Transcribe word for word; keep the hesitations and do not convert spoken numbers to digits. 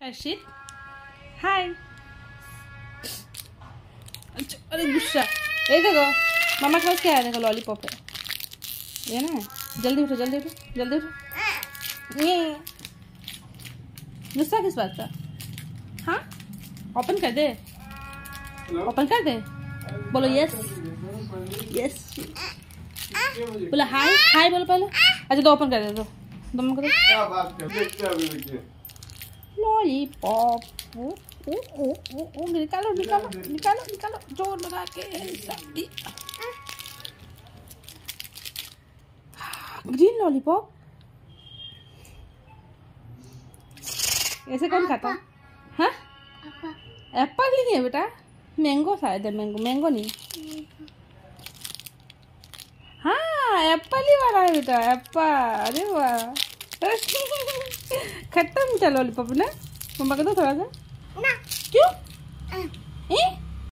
अर्शित हाय। अच्छा अरे गुस्सा, ये देखो मामा के पास क्या है, देखो लॉलीपॉप है ये ना। जल्दी उठो जल्दी उठो जल्दी उठो। ये गुस्सा किस बात का? हाँ ओपन कर दे, ओपन कर दे। बोलो यस यस, बोलो हाय हाय बोलो पहले। अच्छा दो ओपन कर दे, दो दो मम्मा को दो। क्या बात कर रहे हैं? लॉलीपॉप ओ ओ ओ ओ ओ निकालो निकालो निकालो निकालो, जोर लगा के ग्रीन लॉलीपॉप। ऐसे कौन खाता है? हाँ एप्पल नहीं है बेटा, मैंगो शायद है। मैंगो मैंगो नहीं, हाँ एप्पल ही वाला है बेटा, एप्पल। अरे वाह खट्टा मीठा लॉलीपॉप ना। मम्मा को दो थोड़ा सा। क्यों?